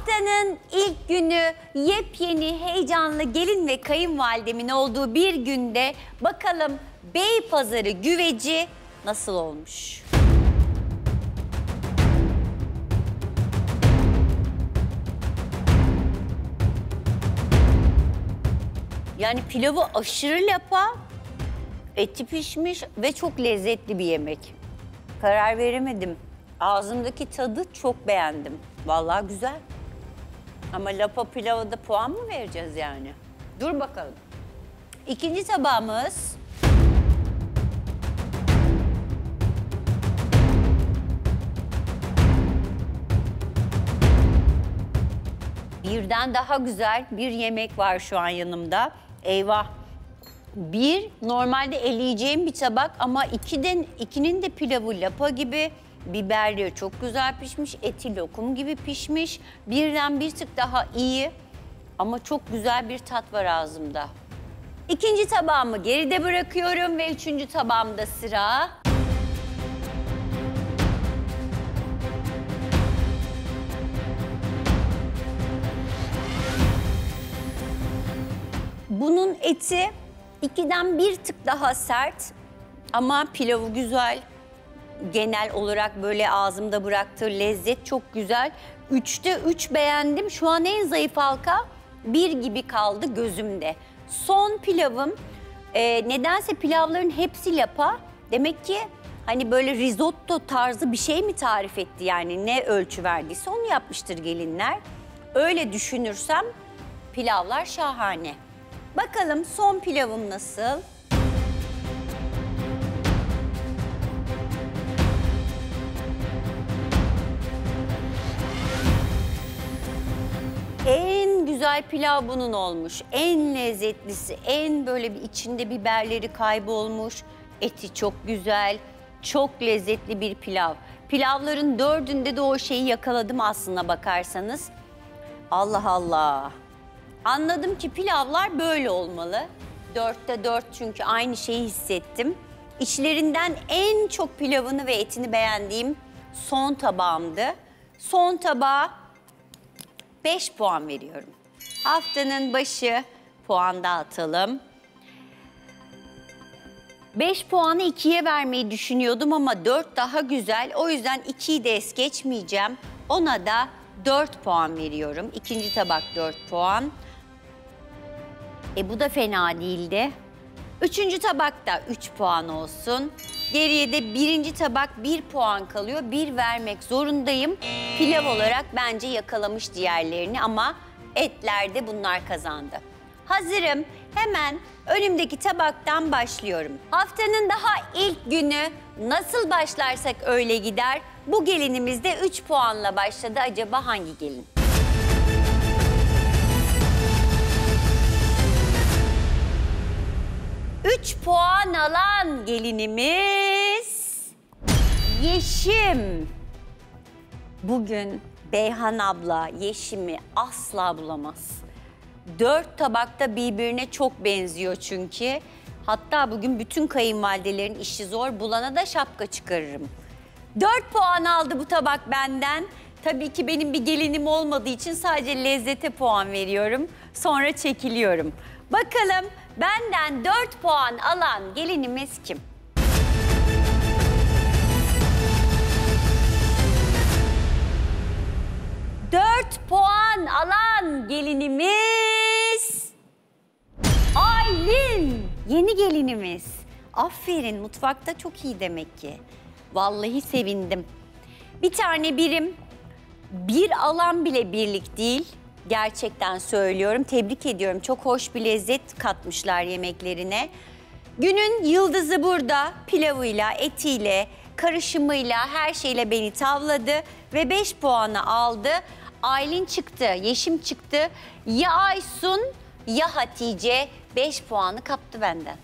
Haftanın ilk günü yepyeni, heyecanlı gelin ve kayınvalidemin olduğu bir günde bakalım Beypazarı güveci nasıl olmuş? Yani pilavı aşırı lapa, eti pişmiş ve çok lezzetli bir yemek. Karar veremedim. Ağzımdaki tadı çok beğendim. Vallahi güzel. Ama lapa pilava da puan mı vereceğiz yani? Dur bakalım. İkinci tabağımız. Birden daha güzel bir yemek var şu an yanımda. Eyvah. Bir, normalde eleyeceğim bir tabak ama ikinin de pilavı lapa gibi. Biberleri çok güzel pişmiş, eti lokum gibi pişmiş. Birden bir tık daha iyi ama çok güzel bir tat var ağzımda. İkinci tabağımı geride bırakıyorum ve üçüncü tabağımda sıra. Bunun eti ikiden bir tık daha sert ama pilavı güzel. Genel olarak böyle ağzımda bıraktığı lezzet çok güzel. 3'te 3 beğendim. Şu an en zayıf halka 1 gibi kaldı gözümde. Son pilavım. Nedense pilavların hepsi lapa. Demek ki hani böyle risotto tarzı bir şey mi tarif etti yani ne ölçü verdiyse onu yapmıştır gelinler. Öyle düşünürsem pilavlar şahane. Bakalım son pilavım nasıl? En güzel pilav bunun olmuş. En lezzetlisi, en böyle bir içinde biberleri kaybolmuş. Eti çok güzel, çok lezzetli bir pilav. Pilavların 4'ünde de o şeyi yakaladım aslına bakarsanız. Allah Allah. Anladım ki pilavlar böyle olmalı. 4'te 4 çünkü aynı şeyi hissettim. İçlerinden en çok pilavını ve etini beğendiğim son tabağımdı. Son tabağa 5 puan veriyorum. Haftanın başı puan dağıtalım. 5 puanı 2'ye vermeyi düşünüyordum ama 4 daha güzel. O yüzden 2'yi de es geçmeyeceğim. Ona da 4 puan veriyorum. İkinci tabak 4 puan. Bu da fena değildi. Üçüncü tabakta 3 puan olsun. Geriye de birinci tabak 1 puan kalıyor. 1 vermek zorundayım. Pilav olarak bence yakalamış diğerlerini ama etlerde bunlar kazandı. Hazırım. Hemen önümdeki tabaktan başlıyorum. Haftanın daha ilk günü nasıl başlarsak öyle gider. Bu gelinimiz de 3 puanla başladı. Acaba hangi gelin? Üç puan alan gelinimiz Yeşim. Bugün Beyhan abla Yeşim'i asla bulamaz. 4 tabakta birbirine çok benziyor çünkü. Hatta bugün bütün kayınvalidelerin işi zor. Bulana da şapka çıkarırım. 4 puan aldı bu tabak benden. Tabii ki benim bir gelinim olmadığı için sadece lezzete puan veriyorum. Sonra çekiliyorum. Bakalım benden 4 puan alan gelinimiz kim? Dört puan alan gelinimiz Aylin. Yeni gelinimiz. Aferin, mutfakta çok iyi demek ki. Vallahi sevindim. Bir tane birim, bir alan bile birlik değil. Gerçekten söylüyorum, tebrik ediyorum. Çok hoş bir lezzet katmışlar yemeklerine. Günün yıldızı burada. Pilavıyla, etiyle, karışımıyla, her şeyle beni tavladı. Ve 5 puanı aldı. Aylin çıktı, Yeşim çıktı. Ya Aysun ya Hatice 5 puanı kaptı benden.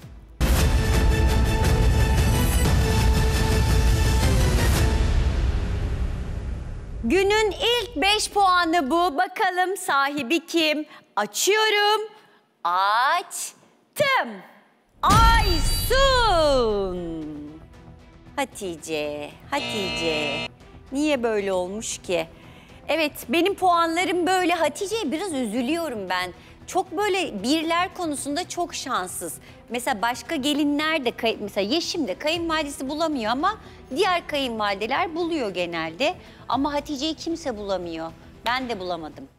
Günün ilk 5 puanı bu. Bakalım sahibi kim? Açıyorum. Açtım. Aysun. Hatice. Niye böyle olmuş ki? Evet, benim puanlarım böyle. Hatice'ye biraz üzülüyorum ben. Çok böyle birler konusunda çok şanssız. Mesela başka gelinler de, mesela Yeşim de kayınvalidesi bulamıyor ama diğer kayınvalideler buluyor genelde. Ama Hatice'yi kimse bulamıyor. Ben de bulamadım.